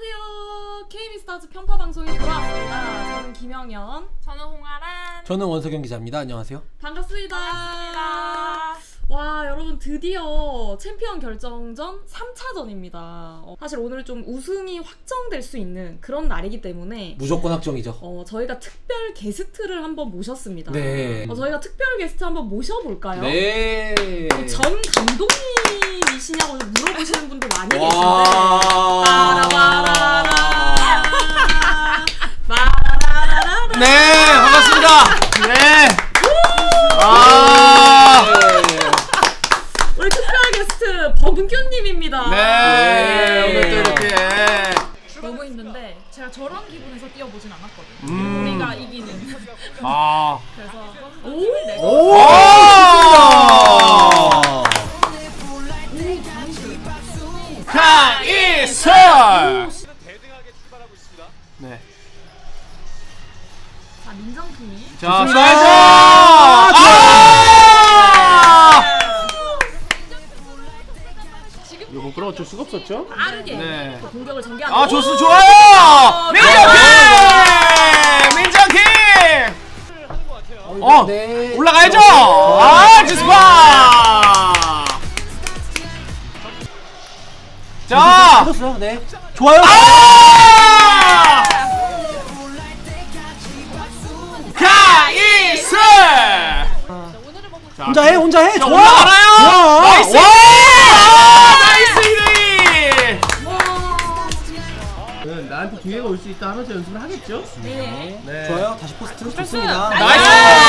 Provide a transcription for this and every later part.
안녕하세요. KB스타즈 편파 방송이 돌아왔습니다. 저는 김영현, 저는 홍아란, 저는 원석영 기자입니다. 안녕하세요. 반갑습니다. 반갑습니다. 와, 여러분 드디어 챔피언 결정전 3차전입니다. 사실 오늘 좀 우승이 확정될 수 있는 그런 날이기 때문에 무조건 확정이죠. 저희가 특별 게스트를 한번 모셨습니다. 네. 저희가 특별 게스트 한번 모셔볼까요? 네. 전 감독님이시냐고 물어보시는 분도 많이 계신데 네, 반갑습니다. 네. 우리 특별 게스트 범균님입니다. 네. 오늘 또 이렇게 너무 힘든데 제가 저런 기분에서 뛰어보진 않았거든요. 우리가 이기는. 그래서 힘을 내고. 오! 강이슬! 네. 자, 민정팀이. 자, 이거 그럼 어쩔 수가 없었죠? 빠르게 네. 공격을 전개하는. 좋아요! 민정팀! 네. 올라가야죠! 지스파! 자! 네. 좋아요! 가이스! 혼자 해! 좋아! 올라가나요? 나이스! 나이스 1위! 나한테 기회가 올 수 있다 하면서 연습을 하겠죠? 네. 네. 좋아요. 다시 포스트 좋습니다. 나이스!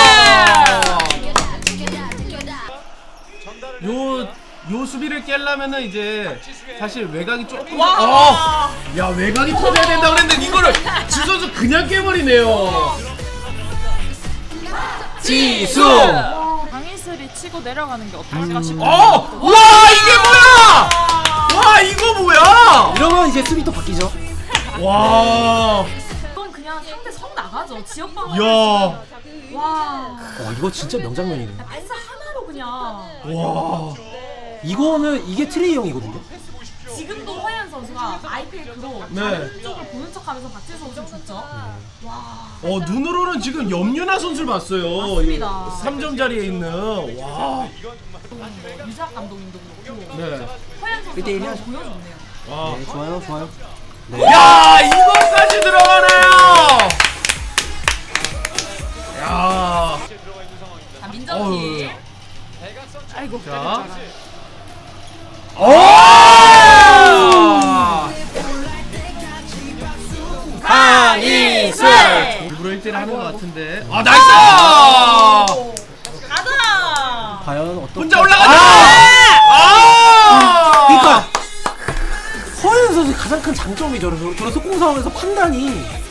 요 수비를 깨려면은 이제 사실 외곽이 조금 야, 외곽이 터져야 된다고 그랬는데 이거를 지 선수 그냥 깨버리네요. 지수! 강희슬이 치고 내려가는 게 어떨까 싶어. 와, 이게 뭐야! 와, 이거 뭐야! 이러면 이제 수비 또 바뀌죠. 와. 이건 그냥 상대 성 나가죠. 지역방어. 야. 와. 이거 진짜 명장면이네. 패스 하나로 그냥. 와. 이거는 이게 트레이형이거든요. 지금도 허연 선수가 아이패드로 네. 다른 쪽을 보는 척하면서 박지수 선수 줬죠. 와. 눈으로는 지금 염윤아 선수를 봤어요. 맞습니다. 3점 자리에 있는. 와. 유작 감독님도 그렇고. 네. 허연 선수가 1대1 그걸 하죠. 보여줬네요. 와. 네, 좋아요. 야, 이것까지 들어가나요? 야. 자, 민정팀. 아이고. 자. 강이슬! 일부러 1대1 하는 것 같은데. 나이스! 가자. 과연 어떤 혼자 올라가자! 그러니까 허연 선수 가장 큰 장점이 저런 속공 상황에서 판단이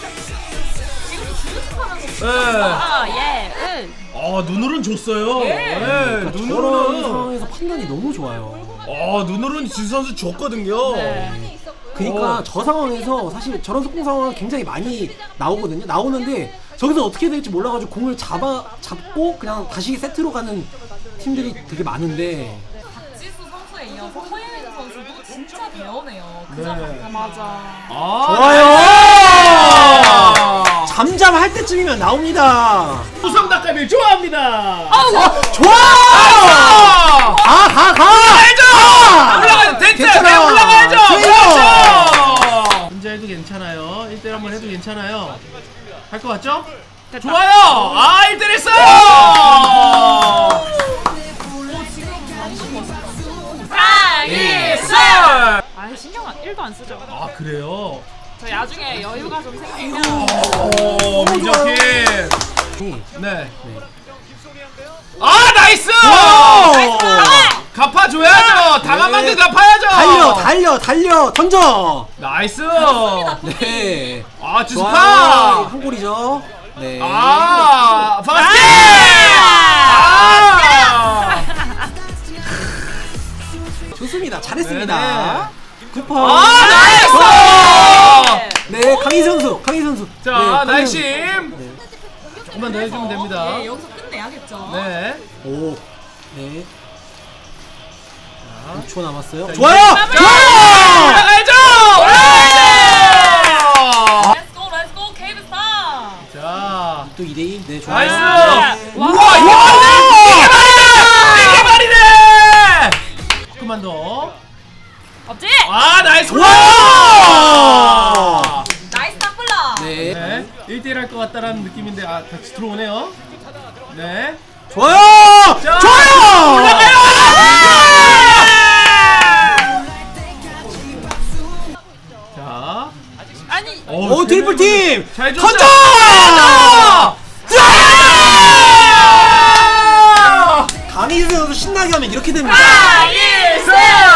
네. 눈으로는 줬어요. 네. 저런 눈으로는. 상황에서 판단이 너무 좋아요. 눈으로는 지 선수 줬거든요. 그러니까 저 상황에서 사실 저런 속공 상황은 굉장히 많이 나오거든요. 나오는데 저기서 어떻게 될지 몰라가지고 공을 잡고 그냥 다시 세트로 가는 팀들이 되게 많은데 박지수 선수에 이어서 허연 선수도 진짜 배우네요. 그 네. 점은. 맞아. 좋아요! 잠잠할 때쯤이면 나옵니다. 우성 닭갈비 좋아합니다. 좋아! 가! 올라가야죠. 됐죠. 괜찮아. 올라가야죠. 그렇죠. 혼자 해도 괜찮아요. 1대1 한번 해도 괜찮아요. 할 것 같죠? 됐다. 좋아요. 1대1 했어요. 네. 신경 1도 안 쓰죠. 그래요? 저 나중에 여유가 좀 생기면 민정팀. 네. 나이스! 갚아줘야죠. 당한 만큼 갚아야죠. 달려 던져. 나이스. 네. 지스파. 좋아요. 한 골이죠. 네. 반갑습니다. 좋습니다. 잘했습니다. 네. 쿠퍼. 나이스! 네, 강희 선수. 자, 네, 날심. 네. 조금만 더 해주면 됩니다. 네, 여기서 끝내야겠죠. 네. 오. 네. 6초 남았어요. 자, 좋아요! 올라가야죠! 올라가야죠! 아직도 2대2. 네, 좋아요. 나이스! 네. 우와, 이게 말이네! 이게 말이네! 조금만 더. 없지? 아, 나이스! 와! 나이스 탑블러. 네. 네, 1대1 할 것 같다라는 느낌인데, 아, 같이 들어오네요. 네. 좋아요! 자, 좋아요! 올라가요! 자. 아니. 오, 트리플 팀! 잘 줬죠? 던져! 강희수 선수 신나게 하면 이렇게 됩니다. 나이스!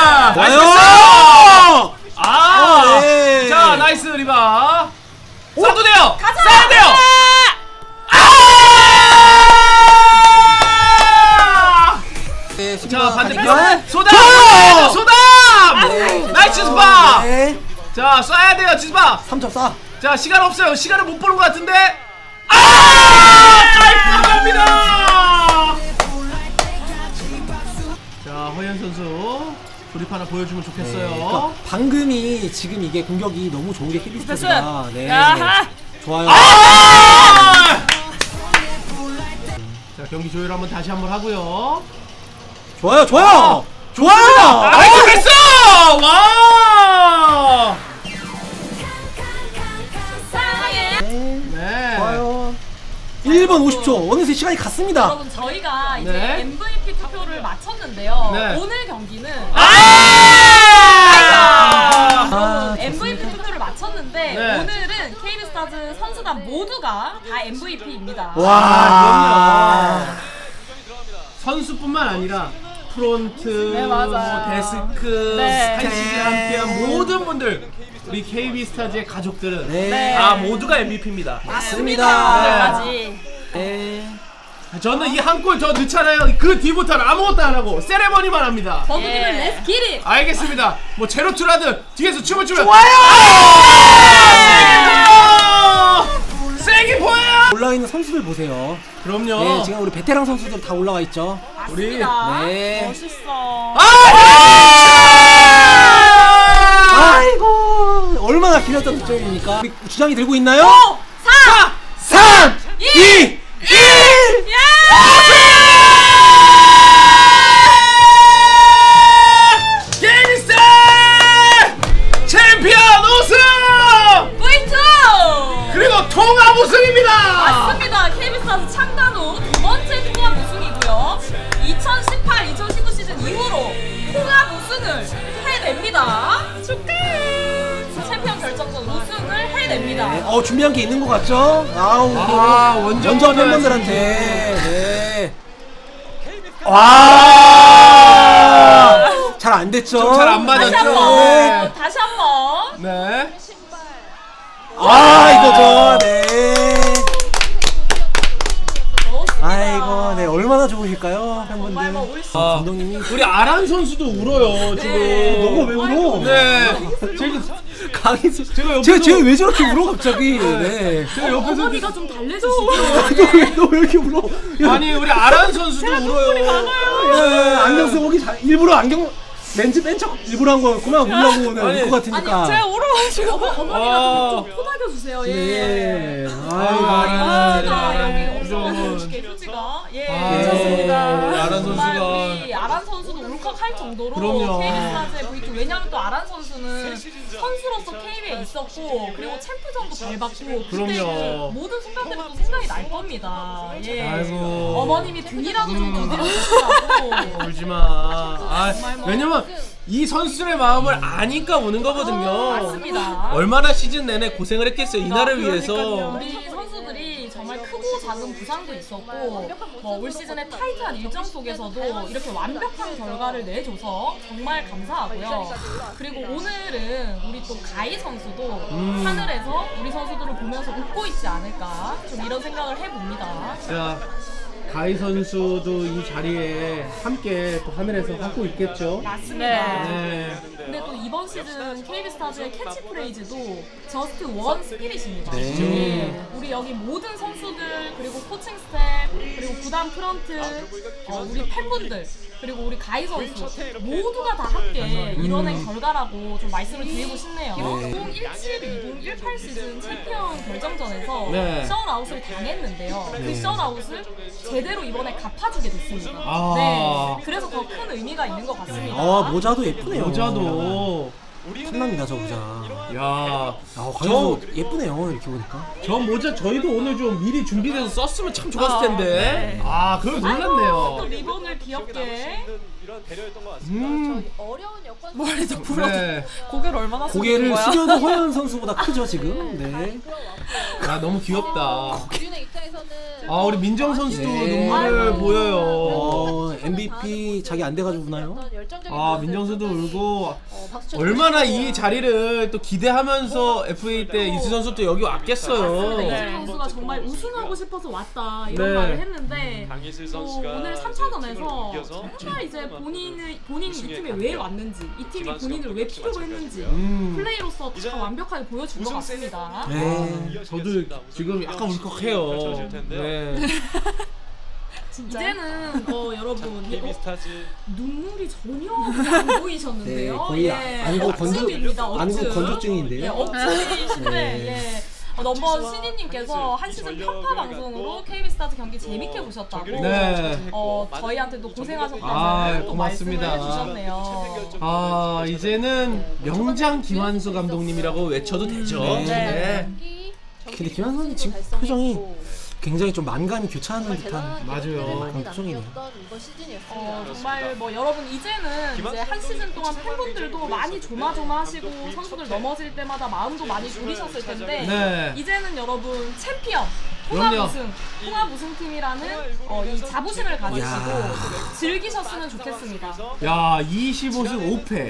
좋아요! 아! 네. 자, 나이스 리바. 쏴도 돼요! 쏴야 돼요! 네, 자, 반대편. 반대편. 소담! 좋아요! 소담! 네, 나이스 스파! 네. 자, 쏴야 돼요, 지스파! 3.4. 자, 시간 없어요. 시간을 못 보는 것 같은데. 깔끔합니다. 자, 허연 선수 조립 하나 보여주면 좋겠어요. 그러니까 방금이 지금 이게 공격이 너무 좋은 게 KB스타즈가 네. 야하. 좋아요. 자, 경기 조율 한번 다시 한번 하고요. 좋아요. 좋아요. 좋아요. 나이스 패스! 와! 사랑해. 네. 좋아요. 1분 50초. 어느새 시간이 갔습니다. 여러분 저희가 이제 네. MVP 투표를 마쳤는데요. 네. 오늘 경기는 아, MVP 투표를 마쳤는데 네. 오늘은 KB스타즈 선수단 모두가 다 MVP입니다. 와. 선수뿐만 아니라 프론트, 네, 맞아요. 뭐 데스크, 네. 한시즌 함께한 모든 분들, 우리 KB스타즈의 가족들은 네. 다 모두가 MVP입니다. 맞습니다. 맞지. 네. 저는 이 한 골 더 넣잖아요. 그 뒤부터는 아무것도 안 하고 세레머니만 합니다. 버그들은 예. 렛츠 기릿! 알겠습니다. 뭐 제로투라든 뒤에서 춤을 추면 좋아요. 세게 보여요. 올라와 있는 선수들 보세요. 그럼요. 네, 지금 우리 베테랑 선수들 다 올라와 있죠. 우리 맞습니다. 네. 멋있어. 아이고, 얼마나 길었던 득점입니까? 우리 주장이 들고 있나요? 4! 3, 2, 1! 게임스 챔피언 우승! V2! 그리고 통합 우승입니다. 맞습니다. KB스타즈 창단 후 두 번째 통합 우승이고요. 2018-2019 시즌 이후로 통합 우승을 해냅니다. 축하해! 챔피언 결정전 우승을 해냅니다. 네, 준비한 게 있는 것 같죠? 아우, 원정 팬분들한테. 네. 와! 잘 안 됐죠? 좀 잘 안 다시 맞았죠? 한번 네. 다시 한번 네. 이거죠. 네. 넣었습니다. 아이고, 네. 얼마나 좋으실까요, 팬분들? 정말 뭐 올 수- 감독님이. 우리 아란 선수도 울어요 지금. 너가 왜 울어? 네. 제가 강희수. 제가 옆에서 쟤 왜 저렇게 울어, 갑자기? 네. 제가 옆에서 어머니가 좀 달래주시죠. 너 왜 이렇게 울어? 야, 아니 우리 아란 선수도 울어요. 안경 쓰고 오기 잘, 일부러 안경 렌즈 뺀 척 일부러 한 거였구나. 울라고 오늘 아니, 울것 같으니까. 제가 울어가지고. 어머니가 좀 토닥여주세요. 예. 네. 휴지가 여기 네. 없어가지고 이렇게 휴지가 예. 좋습니다. 아란 정말 선수가 우리 아란 선수도 울컥할 정도로 그럼요. KB스타즈의 V2 왜냐면 또 아란 선수는 선수로서 KB에 있었고 그리고 챔프전도 밟았고 그때 그럼요. 그 모든 순간들이 또 생각이 날 겁니다. 예. 아이고. 어머님이 등이라도 좀 두드려주시라고. 울지마. 아, 정말 뭐- 왜냐면 이 선수들의 마음을 아니까 우는 거거든요. 맞습니다. 얼마나 시즌 내내 고생을 했겠어요 이 날을 위해서. 우리 선수들이 정말 크고 작은 부상도 있었고 올 시즌의 타이트한 일정 속에서도 이렇게 완벽한 결과를 내줘서 정말 감사하고요. 그리고 오늘은 우리 또 가희 선수도 하늘에서 우리 선수들을 보면서 웃고 있지 않을까 좀 이런 생각을 해봅니다. 자, 가희 선수도 이 자리에 함께 또 하늘에서 하고 있겠죠. 맞습니다. 네. 근데 또 이번 시즌 KB스타즈의 캐치프레이즈도 저스트 원 스피릿입니다. 네. 우리 여기 모든 선수들 그리고 코칭 스태프 그리고 구단 프런트, 우리 팬분들, 그리고 우리 가이 선수 모두가 다 함께 이뤄낸 결과라고 좀 말씀을 드리고 싶네요. 2017-2018 시즌 챔피언 결정전에서 네. 셧아웃을 당했는데요. 그 셧아웃을 제대로 이번에 갚아주게 됐습니다. 아. 네, 그래서 더 큰 의미가 있는 것 같습니다. 모자도 예쁘네요. 모자도 탐납니다 저 모자. 야, 과연 예쁘네요 이렇게 보니까. 저 모자 저희도 오늘 좀 미리 준비돼서 썼으면 참 좋았을 텐데. 네. 그걸 또 몰랐네요. 리본을 귀엽게. 머리도 풀어. 네. 고개를 얼마나 고개를 거야? 숙여도 허연 선수보다 크죠 지금. 네. 야, 너무 귀엽다. 우리는 입장에서는 우리 민정 선수도 네. 눈물을 보여요. MVP 자기 안 돼가지고 우나요? 민정 선수도 울고 얼마나 이 자리를 또 기대하면서 FA 때 이수 선수도 여기 왔겠어요. 이승 선수가 정말 우승하고 싶어서 왔다 이런 네. 말을 했는데 오늘 3차전에서 정말 이제 본인이 이 팀에 왜 왔는지, 이 팀이 본인을 왜 필요로 했는지 플레이로서 다 완벽하게 보여준 것 같습니다. 네. 저도 지금 약간 울컥해요. 네. 이제는 여러분 눈물이 전혀 안 네, 보이셨는데요. 거의 안구 건조증인데요. 예, 억증이신데 네. 넘버 CD님께서 한 시즌 평가 방송으로 KB스타즈 경기 재밌게 보셨다고 네. 저희한테도 고생하셨다고 또 고맙습니다. 말씀을 해주셨네요. 이제는 명장 김환수 감독님이라고 외쳐도 되죠. 네. 근데 김한선 선수 지금 표정이 굉장히 좀 만감이 교차하는 듯한 맞아요. 그런 표정이네요. 정말 여러분 이제는 이제 한 시즌 동안 팬분들도 많이 조마조마하시고 선수들 넘어질 때마다 마음도 많이 졸이셨을 텐데 네. 이제는 여러분 챔피언 그럼요. 통합 우승팀이라는 이 자부심을 가지시고 즐기셨으면 좋겠습니다. 야, 25승 5패.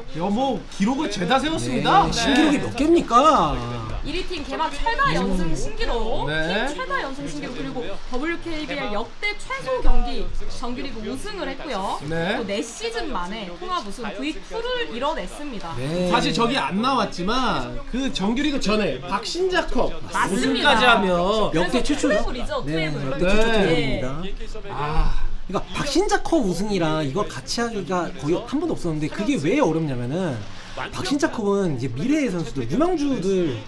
뭐 기록을 죄다 세웠습니다. 네, 신기록이 몇 개입니까? 1위 팀 개막 최다 연승 신기록, 네. 팀 최다 연승 신기록, 그리고 WKBL 역대 최소 경기 정규리그 우승을 했고요. 네. 또 4시즌 만에 통합 우승 V2를 이뤄냈습니다. 네. 사실 저기 안 나왔지만 그 정규리그 전에 박신자컵 맞습니다. 우승까지 하면 역대 최초죠? 트래블이죠, 네, 트래블. 역대 최초 네. 트래블입니다. 그러니까 박신자컵 우승이랑 이걸 같이 하기가 거의 한 번도 없었는데 그게 왜 어렵냐면은 박신자컵은 이제 미래의 선수들, 유망주들이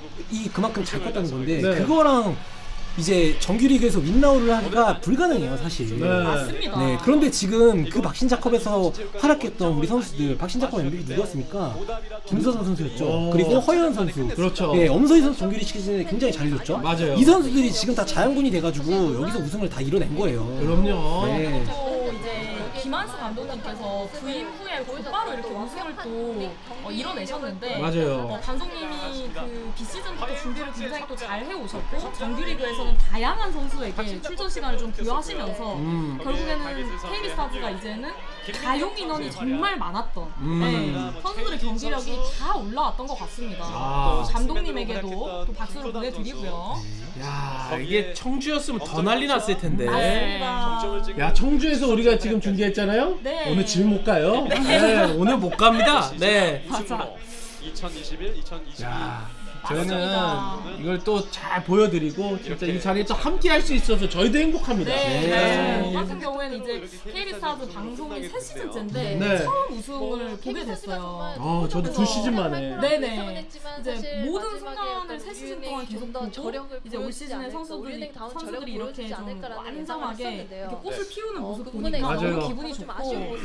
그만큼 잘 컸다는 건데 네. 그거랑 이제 정규리그에서 윈나우를 하기가 불가능해요 사실. 네. 맞습니다. 네, 그런데 지금 그 박신자컵에서 활약했던 우리 선수들, 박신자컵 MVP 누구였습니까? 김서준 선수였죠. 그리고 허연 선수. 그렇죠. 네, 엄서희 선수 정규리그 시즌에 굉장히 잘 이뤘죠. 맞아요. 이 선수들이 지금 다 자양분이 돼가지고 여기서 우승을 다 이뤄낸 거예요. 그럼요. 네. 또 이제 김한수 감독님께서 부임 후에 곧바로 이렇게 우승을 또 이뤄내셨는데 맞아요. 감독님이 그 비시즌부터 준비를 굉장히 또 잘 해오셨고 정규리그에서는 다양한 선수에게 출전 시간을 좀 부여하시면서 결국에는 KB스타즈가 이제는 가용 인원이 정말 많았던 네, 선수들의 경기력이 다 올라왔던 것 같습니다. 또 감독님에게도 또 박수를 보내드리고요. 야, 이게 청주였으면 더 난리 났을 텐데. 맞습니다. 야, 청주에서 우리가 지금 중계했잖아요. 네. 오늘 집 못 가요. 네, 오늘 못 갑니다. 네. 맞아. 2021, 2022. 야, 맞습니다. 저희는 이걸 또 잘 보여드리고 진짜 이 자리에 또 함께 할 수 있어서 저희도 행복합니다. 네. 저 같은 경우에는 이제 KB스타즈 방송이 3시즌째인데 네. 처음 우승을 보게 됐어요. 저도 2시즌 만에. 네네. 이제 모든 순간을 3시즌 동안 계속 보고 이제 올 시즌에 선수들이 이렇게 좀 완전하게 이렇게 꽃을 피우는 모습 보니까 맞아요. 너무 기분이 좋고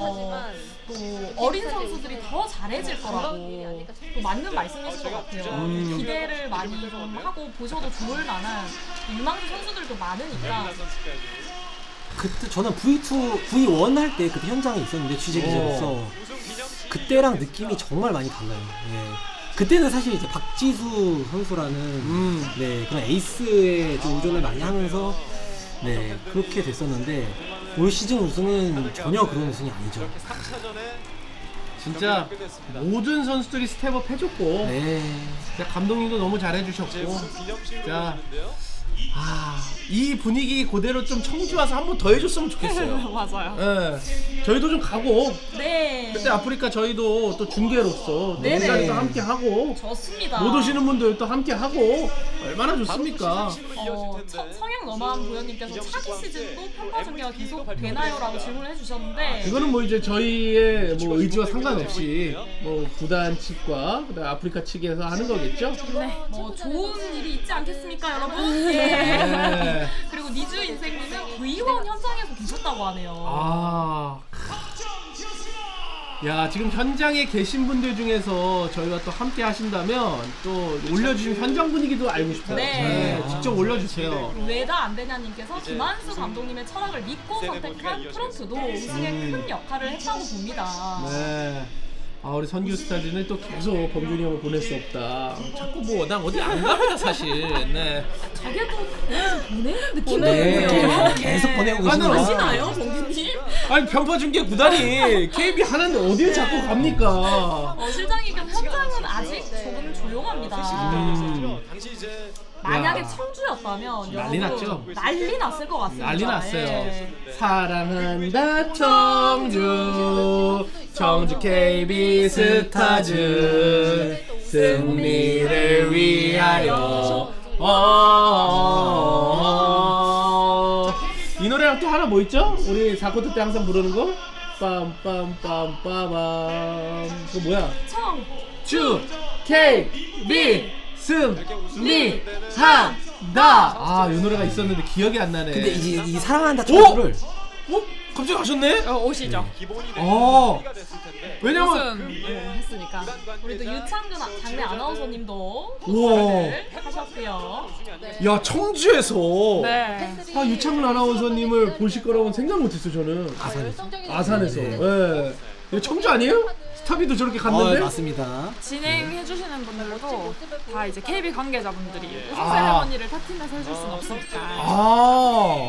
또 어린 선수들이 더 잘해질 거라고 또 맞는 말씀이실 것 같아요. 기대를 많이 좀 하고 보셔도 좋을 만한 유망주 선수들도 많으니까 그때 저는 V1 할 때 그때 현장에 있었는데 취재 기자로서 그때랑 느낌이 정말 많이 달라요. 예. 그때는 사실 이제 박지수 선수라는 네, 그런 에이스의 좀 의존을 많이 하면서 네, 그렇게 됐었는데 올 시즌 우승은 전혀 그런 우승이 아니죠. 진짜 모든 선수들이 스텝업 해줬고 네. 진짜 감독님도 너무 잘해주셨고 자, 이 분위기 그대로 좀 청주 와서 한 번 더 해줬으면 좋겠어요. 맞아요. 네. 저희도 좀 가고 네. 그때 아프리카 저희도 또 중계로서 네네. 그 자리도 함께 하고 좋습니다. 못 오시는 분들 또 함께 하고 얼마나 좋습니까? 성형 너마한 부연님께서 차기 시즌도 편파 중계가 계속 되나요?라고 질문을 해주셨는데 이거는 뭐 이제 저희의 뭐 의지와 상관없이 뭐 구단 측과 그다음 아프리카 측에서 하는 거겠죠? 네, 뭐 좋은 일이 있지 않겠습니까, 여러분? 예. 네. 그리고 니즈 인생님은 V1 현장에서 계셨다고 하네요. 아. 야, 지금 현장에 계신 분들 중에서 저희가 또 함께 하신다면 또 올려주신 현장 분위기도 알고 싶어요. 네. 직접 올려주세요. 왜다 안 되냐님께서 김한수 감독님의 철학을 믿고 선택한 프런트도 우승에 큰 역할을 했다고 봅니다. 네. 아, 우리 선규 스타즈는 또 계속 범준이 형을 보낼 수 없다. 자꾸 뭐 난 어디 안 갑니다 사실. 네. 자기도 보내는 느낌이 네, 들고요. 계속 보내고 아, 계시네요. 아시나요, 봉기님? 아니 편파 중계 구단이 KB 하나인데 어딜 자꾸 갑니까? 실장님 현장은 아직 조금 조용합니다. 당시 이제 만약에 야. 청주였다면 난리 여러분, 났죠? 난리 났을 것 같습니다. 난리 났어요. 예. 사랑한다 청주 청주 KB 스타즈 승리를 위하여. 이 노래랑 또 하나 뭐 있죠? 우리 4쿼터 때 항상 부르는 거? 빰빰빰빰빰 그거 뭐야? 청주 KB 승리한다. 아, 이 노래가 있었는데 기억이 안 나네. 근데 이 사랑한다 청주를 갑자기 가셨네? 오시죠. 어. 왜냐면 했으니까. 우리 또 유창근 장례 아나운서님도 우와. 를 하셨고요. 야, 청주에서 네. 아, 유창근 아나운서님을 보실 거라고는 생각 못했어 저는. 아산에서. 예. 이거 청주 아니에요? 스타비도 저렇게 갔는데? 맞습니다. 진행해주시는 분들도 다 이제 KB 관계자분들이 우승 아. 세레머니를 타 팀에서 해줄 수는 없으니까. 아.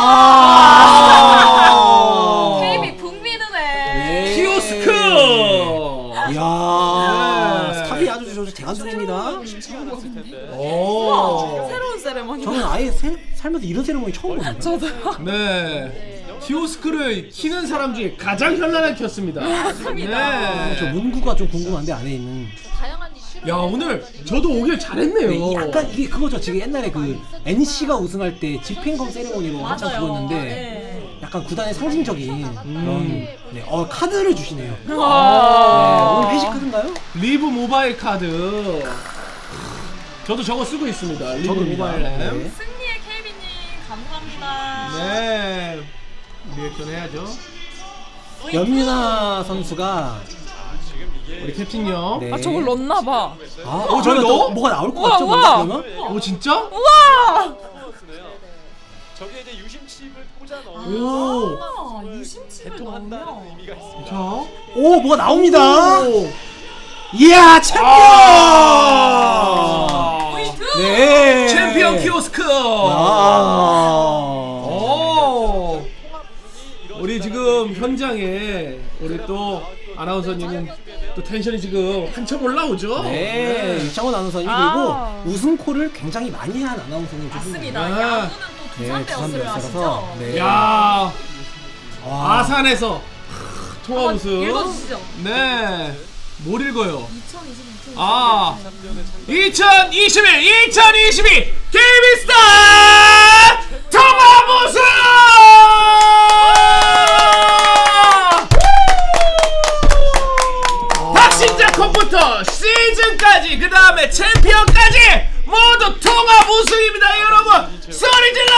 와. KB 북미드네. 키오스크. 이야, 네. 스탑이 아주 대간소입니다. 오. 새로운 세레머니. 저는 아예 살면서 이런 세레모니 처음 보는데. 저도요. 네. 키오스크를 키는 사람 중에 가장 현란하게 켰습니다. 네. 저 문구가 좀 궁금한데 안에 있는. 야, 오늘 저도 오길 잘했네요. 약간 이게 그거죠. 지금 옛날에 그 NC가 우승할 때 집행검 세레모니로 한참 맞아요. 그거였는데 네. 약간 구단의 상징적인 그런 카드를 주시네요. 네, 아. 오늘 회식 카드인가요? 리브 모바일 카드. 저도 저거 쓰고 있습니다. 리브 저도입니다. 모바일 앱. 네. 승리의 KB님 감사합니다. 네. 리액션 해야죠. 염유나 선수가 우리 캡틴요. 네. 아 저걸 넣었나봐. 저희가 저기 또 넣어? 뭐가 나올 것 우와, 같죠? 우와. 뭔가 그러면? 오, 진짜? 우와! 저게 이제 유심칩을 꽂아 넣으면 오. 아, 유심칩을 대통한다는 넣으면 의미가 있습니다. 자. 오, 뭐가 나옵니다. 오. 이야, 챔피언! 포인트! 네. 챔피언 키오스크. 아. 오. 우리 지금 현장에 우리 또 아나운서님은 또 텐션이 지금 한참 올라오죠? 네, 이창원 아나운서님 아. 그리고 우승콜을 굉장히 많이 한 아나운서님 중 맞습니다. 네. 야구는 또 네, 두산 두산 베어스를 베어스라서. 아시죠? 네. 야, 와. 아산에서 통화 한번 우승. 읽어주시죠. 네. 뭘 읽어요? 2020, 아, 2021, 2022 KB스타 통합 우승! 박신자 컵부터 시즌까지 그 다음에 챔피언까지 모두 통합 우승입니다, 여러분. 소리 질러!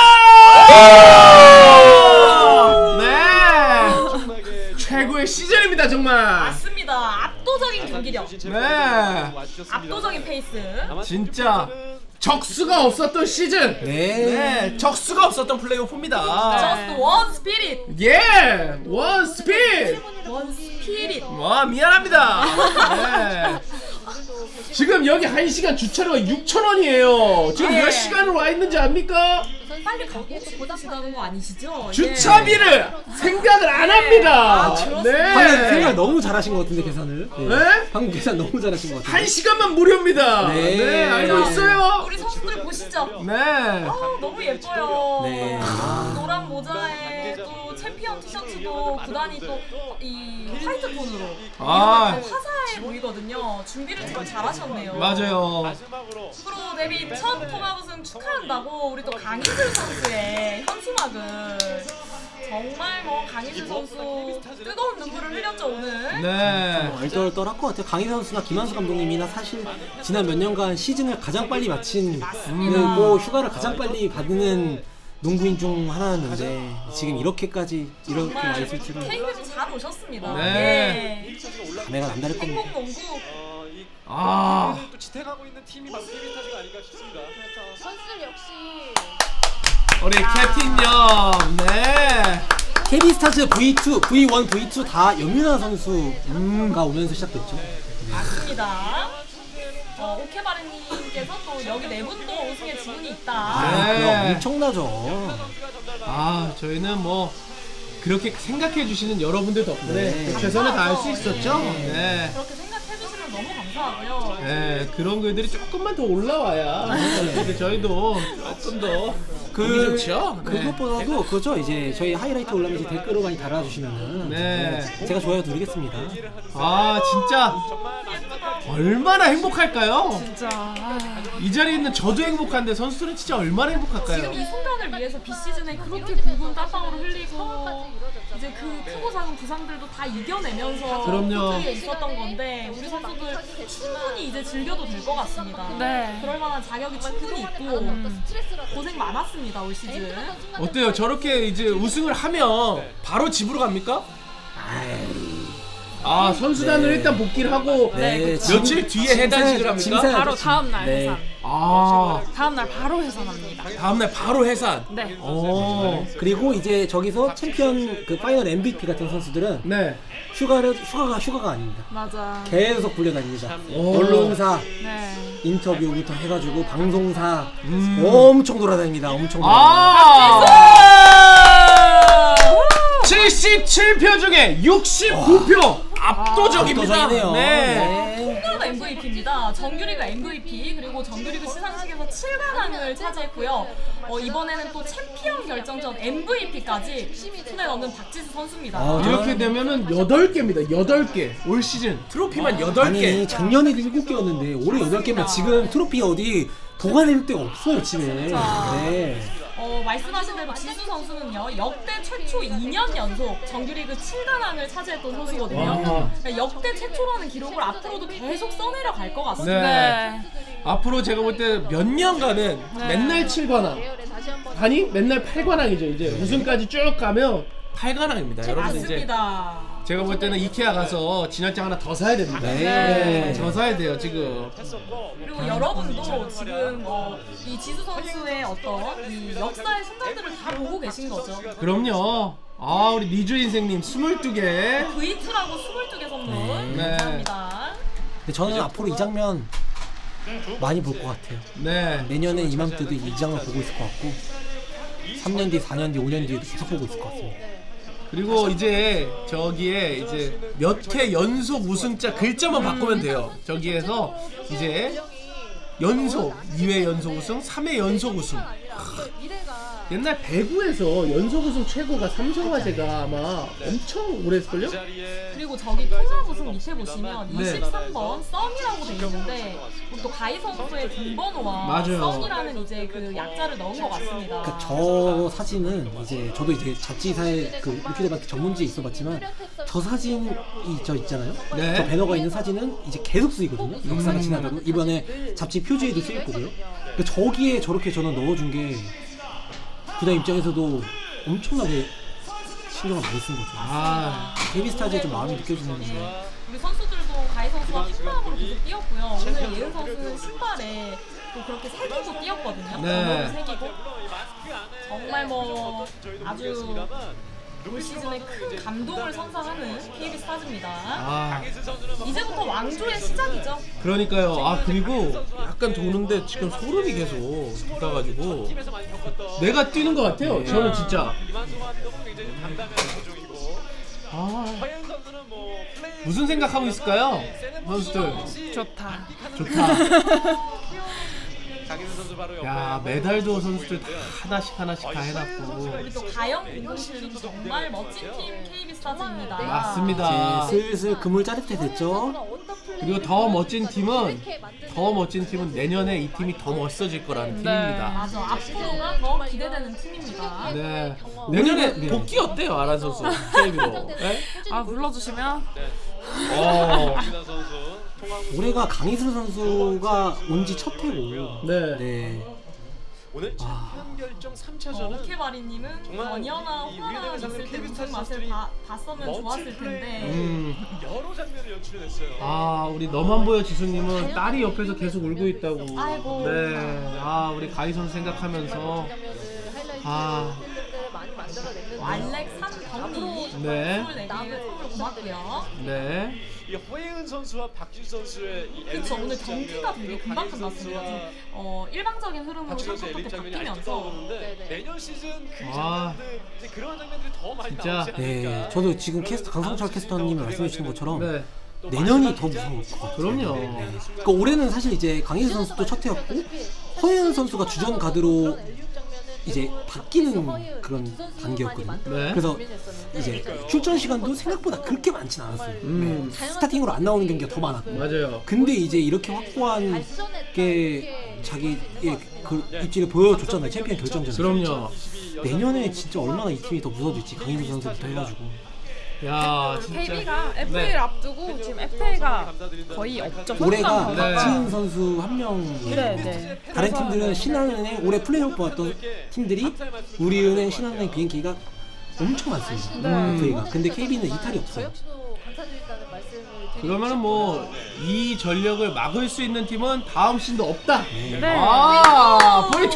네, 최고의 시즌입니다 정말. 맞습니다. 압도적인 경기력. 네. 압도적인 페이스. 진짜 적수가 없었던 시즌. 네. 적수가 없었던 플레이오프입니다. Just one spirit. 예, 원 스피드. One spirit. 와, 미안합니다. 네. 지금 여기 1시간 주차료가 6,000원이에요. 지금 네. 몇 시간으로 와 있는지 압니까? 빨리 가고 싶으시다는 거 아니시죠? 주차비를 생각을 안 합니다. 아, 그렇습니다. 방금 생각 네. 너무 잘하신 것 같은데 계산을. 네? 방금 계산 너무 잘하신 것 같은데. 1시간만 무료입니다. 네. 네, 알고 있어요. 우리 선수들 보시죠. 네. 아, 너무 예뻐요. 네. 노란 모자에 또 챔피언 챔피언 티셔츠도 구단이 또 이 화이트 톤으로 아. 이렇게 화사해 보이거든요. 준비를 참 잘하셨네요. 맞아요. 마지막으로 프로 데뷔 첫 통합 우승 축하한다고 우리 또 강희슬 선수의 현수막을 정말 뭐 강희슬 선수 뜨거운 눈물을 흘렸죠 오늘. 네. 얼떨떨할 것 같아요. 강희 선수나 김한수 감독님이나 사실 지난 몇 년간 시즌을 가장 빨리 마친 그리고 휴가를 가장 빨리 받는 농구인 중 하나였는데 지금 이렇게까지 이렇게 와 있을 줄은 KBS 잘 오셨습니다. 네. 예. 감회가 남다를 겁니다. 행복 농구. 이 아. 또 지탱하고 있는 팀이 바로 KB스타즈가 아닌가 싶습니다. 그렇죠. 선수들 역시 우리 캡틴 형. 네. KB스타즈 V2, V1, V2 다 염윤아 선수가 오면서 시작됐죠. 맞습니다. 오케바르님께서 또 여기 네 분도 우승의 지분이 있다. 아, 네. 그럼 엄청나죠. 아, 저희는 뭐 그렇게 생각해 주시는 여러분들 덕분에 네. 최선을 다할 수 있었죠. 네. 그렇게 생각해주시면 너무 감사하고요. 네, 그런 글들이 조금만 더 올라와야 근데 저희도 조금 더 보기 좋죠. 네. 그것보다도 그렇죠. 이제 저희 하이라이트 올라오면서 댓글로 많이 달아주시면은 네. 제가 좋아요 누르겠습니다. 아, 진짜 얼마나 행복할까요? 진짜. 이 자리에 있는 저도 행복한데 선수들은 진짜 얼마나 행복할까요? 지금 이 순간을 위해서 비시즌에 그렇게 붉은 땀방울을 흘리고 이제 그 크고 작은 부상들도 다 이겨내면서 그럼요. 코트에 있었던 건데 우리 선수들 충분히 이제 즐겨도 될 것 같습니다. 네. 그럴 만한 자격이 충분히 있고 고생 많았습니다 올 시즌. 어때요? 저렇게 이제 우승을 하면 바로 집으로 갑니까? 아, 선수단을 네. 일단 복귀를 하고 네, 며칠 뒤에 해단식을 합니까? 바로 다음날 네. 해산. 아, 다음날 바로 해산합니다. 다음날 바로 해산. 네. 오, 그리고 이제 저기서 챔피언 그 파이널 MVP 같은 선수들은 네. 휴가가 아닙니다. 맞아. 계속 불려다닙니다. 오. 언론사 네. 인터뷰부터 해가지고 방송사 엄청 돌아다닙니다. 엄청 돌아다닙니다. 아! 77표 중에 69표 압도적입니다. 압도적이네요. 네. 통합 MVP입니다. 정규리그 MVP 그리고 정규리그 시상식에서 7관왕을 차지했고요. 이번에는 또 챔피언 결정전 MVP까지 손에 넣는 박지수 선수입니다. 아, 이렇게 되면은 8개입니다. 8개. 올 시즌 트로피만 8개. 아니 작년에 7개였는데 올해 8개면 지금 트로피 어디 보관할 데가 없어요 집에. 네. 말씀하신 대로 지수 선수는요 역대 최초 2년 연속 정규리그 7관왕을 차지했던 선수거든요. 그러니까 역대 최초라는 기록을 앞으로도 계속 써내려 갈 것 같습니다. 네. 앞으로 제가 볼 때 몇 년간은 맨날 7관왕 아니 맨날 8관왕이죠. 이제 우승까지 쭉 가면 8관왕입니다. 여러분 이제 맞습니다. 제가 볼 때는 이케아 가서 진열장 하나 더 사야 됩니다. 네. 더 사야 돼요 지금. 그리고 여러분도 지금 이 지수 선수의 어떤 이 역사의 순간들을 다 보고 계신 거죠. 그럼요. 아, 우리 니주 인생님 22개. V2라고 22개 선물 네. 감사합니다. 근데 저는 앞으로 이 장면 많이 볼 것 같아요. 네. 내년에 이맘때도 이 장면 보고 있을 것 같고 3년 뒤, 4년 뒤, 5년 뒤에도 계속 보고 있을 것 같습니다. 그리고 이제 저기에 이제 몇 회 연속 우승자 글자만 바꾸면 돼요. 저기에서 이제 연속 2회 연속 우승, 3회 연속 우승. 옛날 배구에서 연속 우승 최고가 삼성화재가 아마 엄청 오래 했을걸요? 그리고 저기 통합 우승 밑에 보시면 네. 23번 썸이라고 돼 있는데 또 가희 선수의 등번호와 맞아요. 썸이라는 이제 그 약자를 넣은 것 같습니다. 그 저 사진은 이제 저도 이제 잡지사에 그 루키데바트 전문지에 있어봤지만 저 사진이 저 있잖아요. 네. 저 배너가 있는 사진은 이제 계속 쓰이거든요. 역사가 지나가고 이번에 잡지 표지에도 쓰일 거고요. 근데 저기에 저렇게 저는 넣어준 게 구단 입장에서도 엄청나게 신경을 많이 쓴 거죠. 아, KB스타즈에 좀 마음이 느껴지는데 우리 선수들도 가희 선수가 한 마음으로 계속 뛰었고요. 오늘 예은 선수는 신발에 또 그렇게 새기고 뛰었거든요. 네. 번호도 새기고 정말 뭐 아주 올 시즌에 큰 감동을 선사하는 KB스타즈입니다. 아, 이제부터 왕조의 시작이죠. 그러니까요. 아, 그리고 약간 도는데 지금 소름이 계속 돋아가지고 내가 뛰는 것 같아요. 저는 진짜. 이만수 감독은 굉장히 담담한 표정이고 아, 허연 선수는 뭐 플레이 무슨 생각하고 있을까요? 선수들. 좋다. 좋다. 장인수 선수 선수 바로 야, 옆에 메달도 보고 선수들 다 있는데요. 하나씩 다 해놨고. 우리 또 가영 공동실도 정말 멋진 팀 KB스타즈입니다. 맞습니다. 이제 슬슬 그물 자를 때 됐죠. 그리고 더 멋진 팀은 내년에 이 팀이 더 멋있어질 거라는 팀입니다. 맞아. 앞으로가 더 기대되는 팀입니다. 네. 내년에 네. 복귀 어때요, 아란 선수? KB로. 네? 아 불러주시면 김민환 선수 통합 올해가 강희슬 선수가 온 지 첫 해고. 네. 네. 오늘 챔피언 결정 3차전은 오케바리님은 정말 번연아 이 호나 우리나라 있을 때 KB스타즈 우승 맛을 선수들이 봤으면 좋았을 텐데 여러 장면을 연출해냈어요. 아, 우리 너만 보여 지수님은 딸이 옆에서 계속 울고 있다고. 아이고. 네. 아, 우리 가희 선수 생각하면서. 아. 알렉 산경리 네. 24개 선물 고맙고요. 네. 이 허예은 선수와 박준 선수의 이 그쵸, 오늘 엘리트 경기가 장면, 되게 그리고 금방 강희슬 끝났습니다. 선수와 일방적인 흐름으로 박준 선수의 상대가 엘리트 장면이 아직도 바뀌면서 떠오르는데 내년 시즌 그 아. 장면들 이제 그런 장면들이 더 많이 진짜. 나오지 않을까. 네, 저도 지금 캐스터 강성철 캐스터님이 말씀해 주신 것처럼 네. 내년이 더 무서울 것 같아요. 그럼요. 그러니까 올해는 사실 이제 강희슬 선수도 첫 해였고 허예은 선수가 주전 가드로 이제 바뀌는 그런 단계였거든요. 네. 그래서 이제 출전 시간도 생각보다 그렇게 많지는 않았어요. 네, 스타팅으로 안 나오는 경기가 더 많았고. 맞아요. 근데 이제 이렇게 확고한 게 자기의 그 입지를 보여줬잖아요. 챔피언 결정전. 그럼요. 내년에 진짜 얼마나 이 팀이 더 무서워질지 강희슬 선수부터 해가지고. 야, 진짜. KB가 FA를 네. 앞두고 지금 FA가 거의 없죠. 올해가 선수가. 네. 박지은 선수 한 명이에요. 네. 다른 팀들은 신한은행 올해 플레이오프 왔던 팀들이 우리 은행 신한은행 비행기가 엄청 많습니다. FA가. 근데 KB는 이탈이 없어요. 그러면은 뭐 이 전력을 막을 수 있는 팀은 다음 시즌도 없다. 네. 아, 포인트!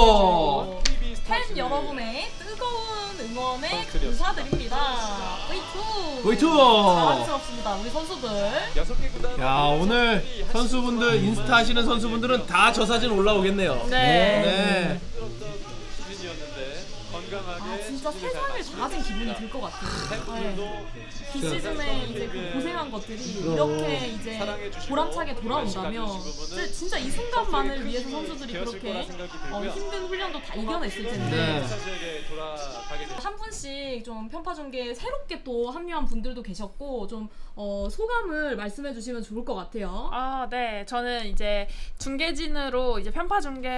팬 여러분의 뜨거운 응원에 감사드립니다. 포인트! 자랑스럽습니다. 우리 선수들. 6개 구단 야, 오늘 선수분들 인스타 하시는 선수분들은 다 저 사진 올라오겠네요. 네. 시즌이었는데 건강하게 진짜 세상을 다 가진 기분이 들 것 같아요. 네. 비시즌에 이제 그 고생한 것들이 이렇게 이제 보람차게 돌아온다면 진짜 이 순간만을 위해서 선수들이 그렇게 힘든 훈련도 다 이겨냈을 텐데 네. 선수에게 돌아가게 됐습니다. 한 분씩 좀 편파 중계에 새롭게 또 합류한 분들도 계셨고 좀 소감을 말씀해 주시면 좋을 것 같아요. 아, 네. 저는 이제 중계진으로 이제 편파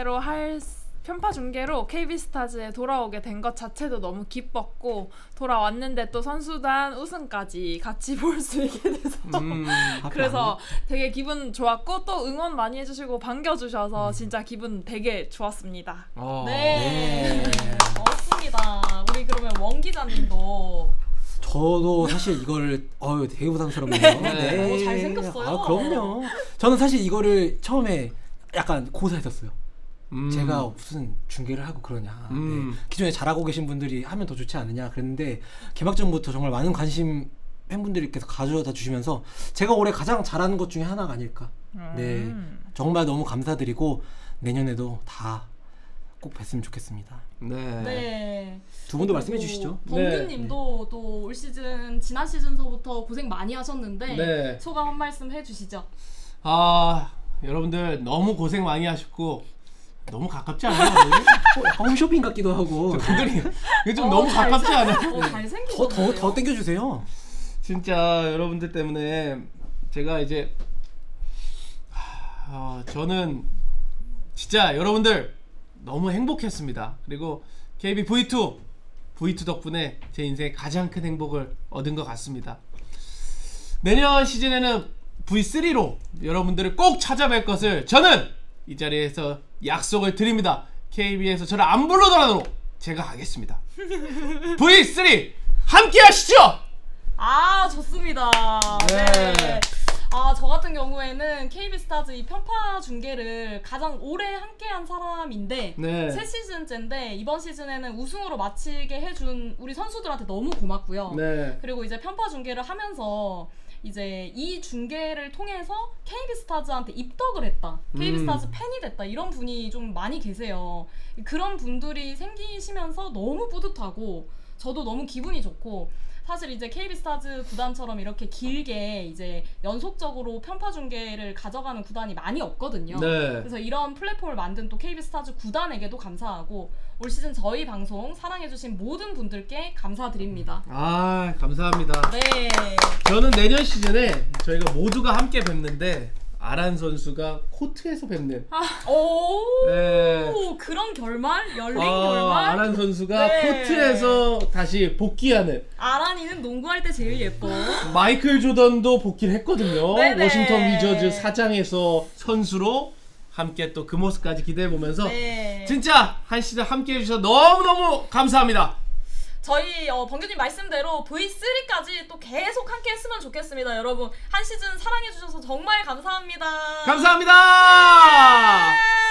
중계로 KB스타즈에 돌아오게 된 것 자체도 너무 기뻤고 돌아왔는데 또 선수단 우승까지 같이 볼 수 있게 돼서 그래서 되게 기분 좋았고 또 응원 많이 해주시고 반겨주셔서 진짜 기분 되게 좋았습니다. 네. 멋있습니다. 우리 그러면 원 기자님도 저도 사실 이걸 되게 부담스럽네요. 네. 잘생겼어요. 아, 그럼요. 저는 사실 이거를 처음에 약간 고사했었어요. 제가 무슨 중계를 하고 그러냐. 네. 기존에 잘하고 계신 분들이 하면 더 좋지 않느냐 그랬는데 개막전부터 정말 많은 관심 팬분들께서 가져다 주시면서 제가 올해 가장 잘하는 것 중에 하나가 아닐까. 네, 정말 너무 감사드리고 내년에도 다 꼭 뵀으면 좋겠습니다. 네. 네. 두 분도 말씀해 주시죠. 범규님도 또 올 시즌 지난 시즌서부터 고생 많이 하셨는데 네. 소감 한 말씀 해주시죠. 아, 여러분들 너무 고생 많이 하셨고 너무 가깝지 않아요? 홈쇼핑 같기도 하고. 그들이 좀 너무 가깝지 않아요? 잘생기셨네요. 더 땡겨주세요. 진짜 여러분들 때문에 제가 이제 저는 진짜 여러분들 너무 행복했습니다. 그리고 KB V2 덕분에 제 인생의 가장 큰 행복을 얻은 것 같습니다. 내년 시즌에는 V3로 여러분들을 꼭 찾아뵐 것을 저는 이 자리에서 약속을 드립니다. KB에서 저를 안 불러더라도 제가 가겠습니다. V3 함께 하시죠! 아, 좋습니다. 네. 아, 저 같은 경우에는 KB스타즈 이 편파 중계를 가장 오래 함께한 사람인데 네. 새 시즌째인데 이번 시즌에는 우승으로 마치게 해준 우리 선수들한테 너무 고맙고요. 네. 그리고 이제 편파 중계를 하면서 이제 이 중계를 통해서 KB스타즈한테 입덕을 했다. KB스타즈 팬이 됐다. 이런 분이 좀 많이 계세요. 그런 분들이 생기시면서 너무 뿌듯하고 저도 너무 기분이 좋고 사실 이제 KB스타즈 구단처럼 이렇게 길게 이제 연속적으로 편파 중계를 가져가는 구단이 많이 없거든요. 네. 그래서 이런 플랫폼을 만든 또 KB스타즈 구단에게도 감사하고 올 시즌 저희 방송 사랑해주신 모든 분들께 감사드립니다. 아, 감사합니다. 네. 저는 내년 시즌에 저희가 모두가 함께 뵙는데 아란 선수가 코트에서 뵙는. 오, 네. 그런 결말? 열린 결말? 아란 선수가 네. 코트에서 다시 복귀하는. 아란이는 농구할 때 제일 예뻐. 마이클 조던도 복귀를 했거든요. 네네. 워싱턴 위저즈 사장에서 선수로 함께 또 그 모습까지 기대해 보면서 네. 진짜 한 시즌 함께 해주셔서 너무너무 감사합니다. 저희 범규님 말씀대로 V3까지 또 계속 함께 했으면 좋겠습니다. 여러분 한 시즌 사랑해주셔서 정말 감사합니다. 감사합니다. 네.